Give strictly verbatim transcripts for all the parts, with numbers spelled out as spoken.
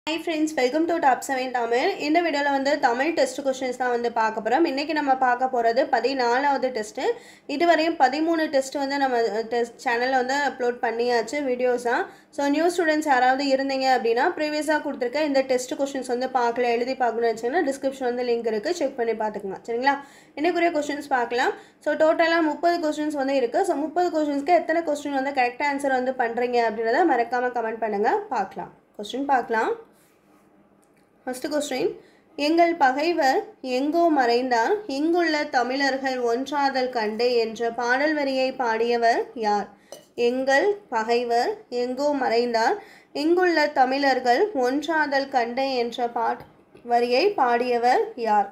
Hi friends, welcome to Top seven Tamil. இந்த வீடியோல வந்து தமிழ் டெஸ்ட் क्वेश्चंस தான் வந்து பார்க்க போறோம். இன்னைக்கு நம்ம பார்க்க போறது பதினாலாவது டெஸ்ட். இதுவரையும் பதிமூணு டெஸ்ட் வந்து நம்ம டெஸ்ட் சேனல்ல வந்து அப்லோட் பண்ணியாச்சு வீடியோஸா. சோ நியூ ஸ்டூடண்ட்ஸ் யாராவது இருந்தீங்க அப்படினா ப்ரீவியஸா கொடுத்திருக்க இந்த டெஸ்ட் क्वेश्चंस வந்து பார்க்கல எழுதி பார்க்கணும்னு நினைச்சீங்கன்னா டிஸ்கிரிப்ஷன் வந்து லிங்க் இருக்கு, செக் பண்ணி பாத்துக்கங்க. சரிங்களா? இன்னைக்குரிய क्वेश्चंस பார்க்கலாம். சோ டோட்டலா முப்பது क्वेश्चंस வந்து இருக்கு. சோ முப்பது क्वेश्चंஸ்க்கு எத்தனை क्वेश्चन வந்து கரெக்ட் ஆன்சர் வந்து பண்றீங்க அப்படிங்கறத மறக்காம கமெண்ட் பண்ணுங்க. பார்க்கலாம். क्वेश्चन பார்க்கலாம். First question, எங்கள் பகைவர் எங்கோ மறைந்தார், இங்குள்ள தமிழர்கள் ஒன்றாதல் கண்டு என்ற பாடல் வரியை பாடியவர் யார்? எங்கள் பகைவர் எங்கோ மறைந்தார், இங்குள்ள தமிழர்கள் ஒன்றாதல் கண்டு என்ற பாட் வரியை பாடியவர் யார்?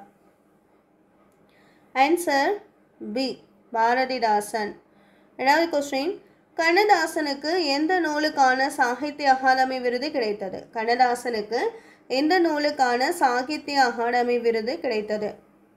Answer B. பாரதிதாசன். இரண்டாவது question, கண்ணதாசனுக்கு எந்த நூலுக்கான சாகித்ய அகாதமி விருது கிடைத்தது? கண்ணதாசனுக்கு எந்த நூலுக்கான சாகித்ய அகாடமி விருது கிடைத்தது?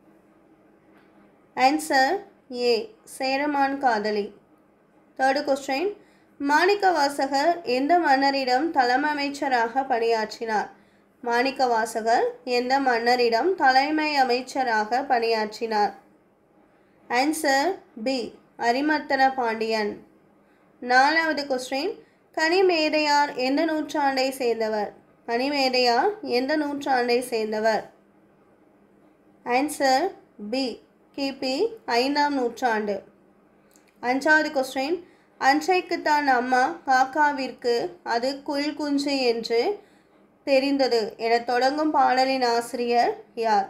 Answer A. சேரமான் காதலி. தேர்ட் क्वेश्चन, மாணிக்கவாசகர் எந்த மன்னரிடம் தலைமை அமைச்சராக பணியாற்றினார்? மாணிக்கவாசகர் எந்த மன்னரிடம் தலைமை அமைச்சராக பணியாற்றினார்? Answer B. அரிமர்த்தன பாண்டியன். நாலாவது क्वेश्चन, கனிமேதையார் எந்த நூற்றாண்டை சேர்ந்தவர்? கனிமேதையார் எந்த நூற்றாண்டை சேர்ந்தவர்? Answer B. கிபி ஐந்தாம் நூற்றாண்டு. அஞ்சாவது क्वेश्चन, அன்றைக்குத்தான் அம்மா காக்காவிற்கு அது குயில் குஞ்சு என்று தெரிந்தது என தொடங்கும் பாடலின் ஆசிரியர் யார்?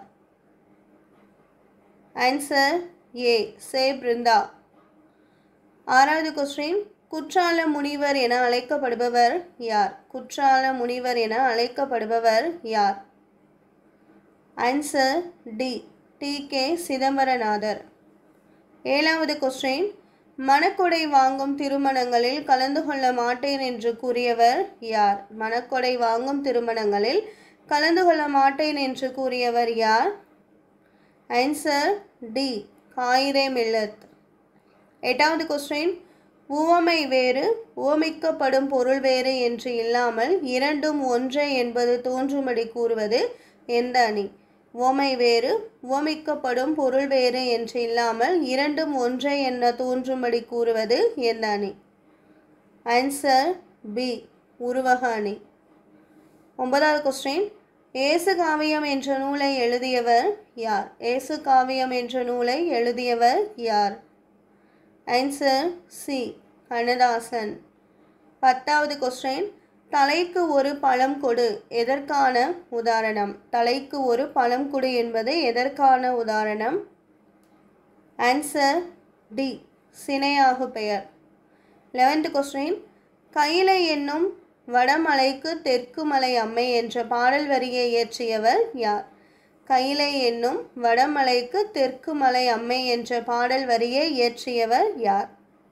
Answer A. சே. பிருந்தா. ஆறாவது क्वेश्चन, குற்றால முனிவர் என அழைக்கப்படுபவர் யார்? குற்றால முனிவர் என அழைக்கப்படுபவர் யார்? Answer D. T. K. Chidambaranathar. ஏழாவது क्वेश्चन, மணக்கொடை வாங்கும் திருமணங்களில் கலந்து கொள்ள மாட்டேன் என்று கூறியவர் யார்? மணக்கொடை வாங்கும் திருமணங்களில் கலந்து கொள்ள மாட்டேன் என்று கூறியவர் யார்? Answer D. காயிதே மில்லத். எட்டாவது क्वेश्चन, உவமை வேறு உவமிக்கப்படும் பொருள் வேறு என்று இல்லாமல் இரண்டும் ஒன்றே என்பது தோன்றும்படி கூறுவது எந்த அணி? உவமை வேறு உவமிக்கப்படும் பொருள் வேறு என்று இல்லாமல் இரண்டும் ஒன்றே என தோன்றும்படி கூறுவது எந்த அணி? Answer B. உருவக அணி. ஒன்பதாவது क्वेश्चन, ஏசு காவியம் என்ற நூலை எழுதியவர் யார்? ஏசு காவியம் என்ற நூலை எழுதியவர் யார்? Answer C. கண்ணதாசன். பத்தாவது क्वेश्चन, தலைக்கு ஒரு பழம் கொடு எதற்கான உதாரணம்? தலைக்கு ஒரு பழம் கொடு என்பது எதற்கான உதாரணம்? Answer D. சினையாகு பெயர். eleventh क्वेश्चन, கைலை என்னும் வடமலைக்கு தெற்கு மலை அம்மை என்ற பாடல் வரியை இயற்றியவர் யார்? கைலை என்னும் வடமலைக்கு தெற்கு மலை அம்மை என்ற பாடல் வரியை இயற்றியவர் யார்?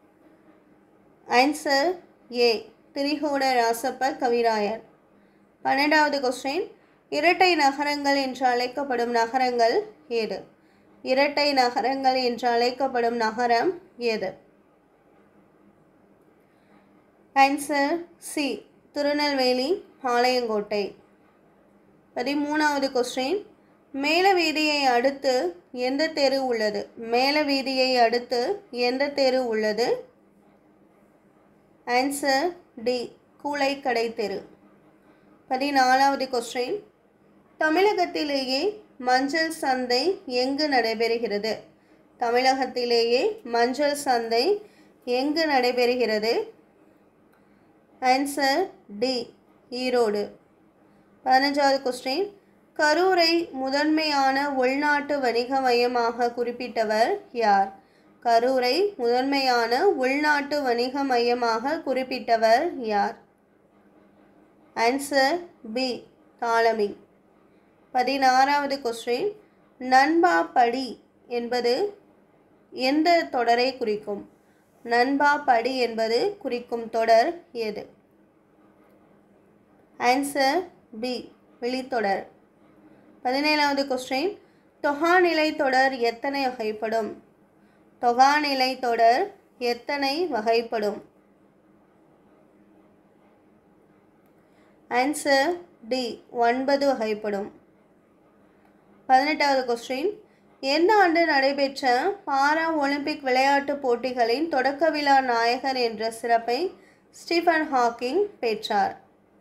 ஆன்சர் ஏ. திரிகூட ராசப்ப கவிராயர். பன்னெண்டாவது क्वेश्चन, இரட்டை நகரங்கள் என்று அழைக்கப்படும் நகரங்கள் ஏது? இரட்டை நகரங்கள் என்று அழைக்கப்படும் நகரம் ஏது? Answer C. திருநெல்வேலி பாளையங்கோட்டை. பதிமூணாவது क्वेश्चन, மேல வீதியை அடுத்து எந்த தெரு உள்ளது? மேல வீதியை அடுத்து எந்த தெரு உள்ளது? Answer D. கூளைக்கடை தெரு. பதினாலாவது क्वेश्चन, தமிழகத்திலேயே மஞ்சள் சந்தை எங்கு நடைபெறுகிறது? தமிழகத்திலேயே மஞ்சள் சந்தை எங்கு நடைபெறுகிறது? Answer D. ஈரோடு. பதினஞ்சாவது क्वेश्चन, கரூரை முதன்மையான உள்நாட்டு வணிக மையமாக குறிப்பிட்டவர் யார்? கரூரை முதன்மையான உள்நாட்டு வணிக மையமாக குறிப்பிட்டவர் யார்? Answer B. தாலமி. பதினாறாவது क्वेश्चन, நண்பா படி என்பது எந்த தொடரை குறிக்கும்? நண்பா படி என்பது குறிக்கும் தொடர் எது? Answer B. வெளித்தொடர். பதினேழாவது क्वेश्चन, தொகாநிலை தொடர் எத்தனை வகைப்படும்? தொகாநிலை தொடர் எத்தனை வகைப்படும்? Answer டி ஒன்பது வகைப்படும். பதினெட்டாவது கொஸ்டின், எந்த ஆண்டு நடைபெற்ற பாரா ஒலிம்பிக் விளையாட்டுப் போட்டிகளின் தொடக்க விழா நாயகர் என்ற சிறப்பை ஸ்டீஃபன் ஹாக்கிங் பெற்றார்?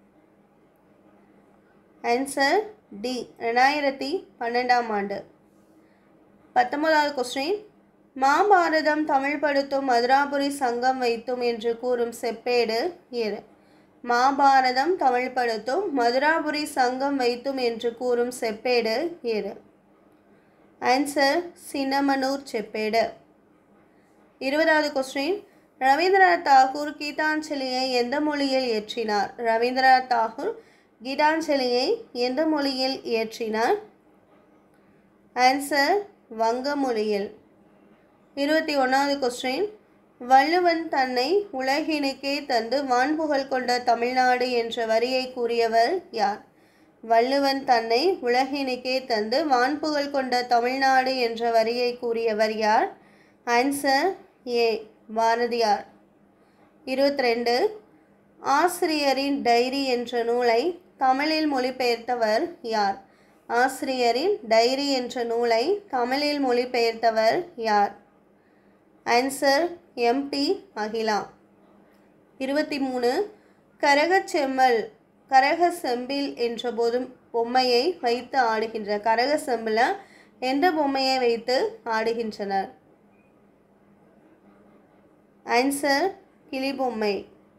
ஆன்சர் டி ரெண்டாயிரத்தி பன்னெண்டாம் ஆண்டு. பத்தொன்பதாவது கொஸ்டின், மாபாரதம் தமிழ்படுத்தும் மதுராபுரி சங்கம் வைத்தும் என்று கூறும் செப்பேடு எது? மாபாரதம் தமிழ்படுத்தும் மதுராபுரி சங்கம் வைத்தும் என்று கூறும் செப்பேடு எது? ஆன்சர் சின்னமனூர் செப்பேடு. இருபதாவது கொஸ்டின், ரவீந்திரநாத் தாகூர் கீதாஞ்சலியை எந்த மொழியில் இயற்றினார்? ரவீந்திரநாத் தாகூர் கீதாஞ்சலியை எந்த மொழியில் இயற்றினார்? ஆன்சர் வங்க மொழியில். இருபத்தி ஒன்றாவது கொஸ்டின், வள்ளுவன் தன்னை உலகினுக்கே தந்து வான்புகழ் கொண்ட தமிழ்நாடு என்ற வரியை கூறியவர் யார்? வள்ளுவன் தன்னை உலகினுக்கே தந்து வான்புகழ் கொண்ட தமிழ்நாடு என்ற வரியை கூறியவர் யார்? Answer A Bharathiyar. இருபத்தி ரெண்டு, ஆசிரியரின் டைரி என்ற நூலை தமிழில் மொழிபெயர்த்தவர் யார்? ஆசிரியரின் டைரி என்ற நூலை தமிழில் மொழிபெயர்த்தவர் யார்? Answer M P Akila. இருபத்தி மூணு, கரகச்செம்மல் கரக செம்பில் என்ற போது பொம்மையை வைத்து ஆடுகின்ற கரக செம்பில் எந்த பொம்மையை வைத்து ஆடுகின்றனர்? ஆன்சர் கிளி பொம்மை.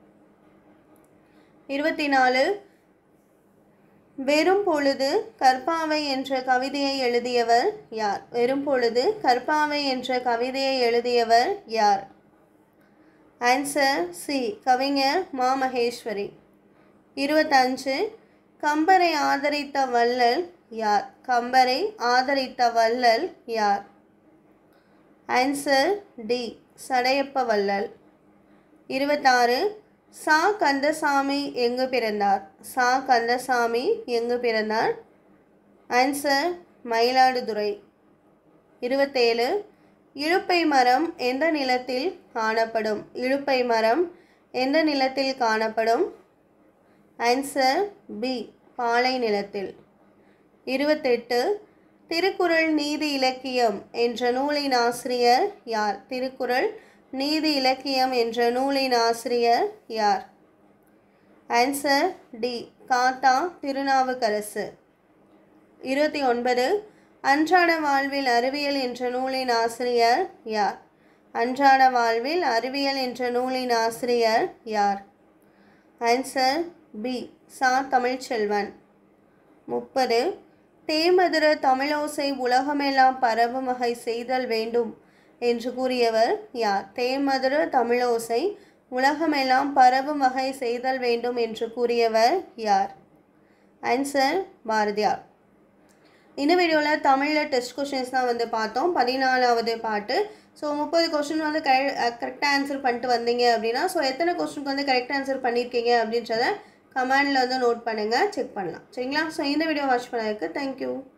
இருபத்தி நாலு, வெறும் பொழுது கற்பாவை என்ற கவிதையை எழுதியவர் யார்? வெறும் பொழுது கற்பாவை என்ற கவிதையை எழுதியவர் யார்? ஆன்சர் சி கவிஞர் மா மகேஸ்வரி. இருபத்தஞ்சு, கம்பரை ஆதரித்த வள்ளல் யார்? கம்பரை ஆதரித்த வள்ளல் யார்? ஆன்சர் டி சடையப்ப வள்ளல். இருபத்தாறு, சா கந்தசாமி எங்கு பிறந்தார்? சா கந்தசாமி எங்கு பிறந்தார்? ஆன்சர் மயிலாடுதுறை. இருபத்தேழு, இலுப்பை மரம் எந்த நிலத்தில் காணப்படும்? இலுப்பை மரம் எந்த நிலத்தில் காணப்படும்? ஆன்சர் பி பாலை நிலத்தில். இருபத்தெட்டு, திருக்குறள் நீதி இலக்கியம் என்ற நூலின் ஆசிரியர் யார்? திருக்குறள் நீதி இலக்கியம் என்ற நூலின் ஆசிரியர் யார்? ஆன்சர் டி காத்தா திருநாவுக்கரசு. இருபத்தி ஒன்பது, அன்றாட வாழ்வில் அறிவியல் என்ற நூலின் ஆசிரியர் யார்? அன்றாட வாழ்வில் அறிவியல் என்ற நூலின் ஆசிரியர் யார்? ஆன்சர் பி சா தமிழ்ச்செல்வன். முப்பது, தேமதுர தமிழோசை உலகமெல்லாம் பரவும் வகை செய்தல் வேண்டும் என்று கூறியவர் யார்? தேமதுர தமிழோசை உலகமெல்லாம் பரவும் வகை செய்தல் வேண்டும் என்று கூறியவர் யார்? ஆன்சர் பாரதியார். இந்த வீடியோவில் தமிழில் டெஸ்ட் கொஷின்ஸ் தான் வந்து பார்த்தோம். பதினாலாவது பாட்டு. ஸோ முப்பது கொஸ்டின் வந்து கரெ கரெக்டாக ஆன்சர் பண்ணிட்டு வந்தீங்க அப்படின்னா, ஸோ எத்தனை கொஸ்டினுக்கு வந்து கரெக்டாக ஆன்சர் பண்ணியிருக்கீங்க அப்படின்றத கமெண்டில் வந்து நோட் பண்ணுங்கள், செக் பண்ணலாம். சரிங்களா? ஸோ இந்த வீடியோ வாட்ச் பண்ணதுக்கு தேங்க்யூ.